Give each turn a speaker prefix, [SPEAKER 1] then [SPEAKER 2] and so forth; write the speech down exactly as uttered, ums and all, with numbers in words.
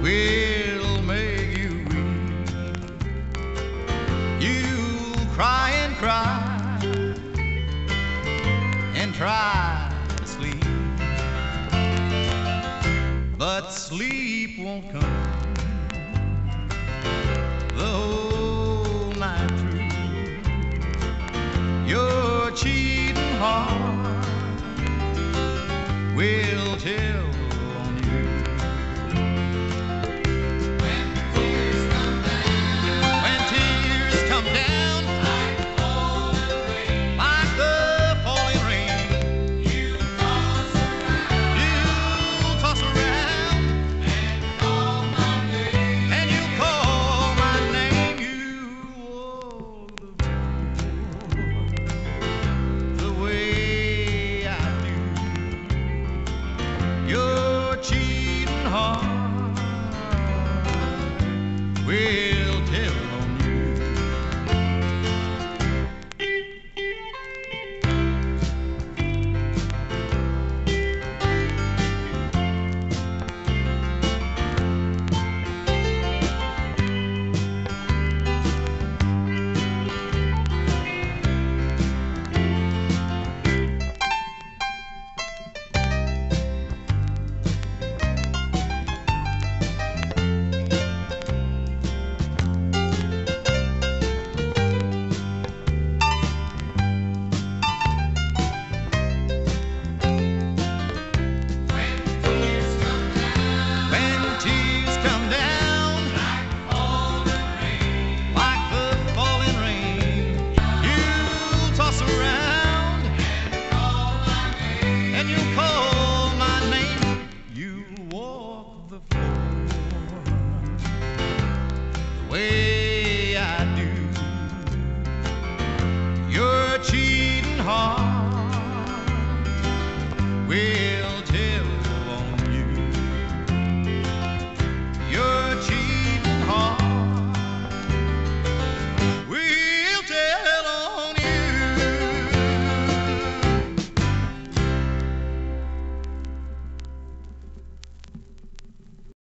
[SPEAKER 1] will make you weep. You'll cry and cry and try to sleep, but sleep won't come the whole night through. Your cheating heart will tell on you. When tears come down, when tears come down, like the falling rain, like the falling rain, you toss around, you toss around, and call my name, and you call my name. You walk the way I do. Your cheating heart will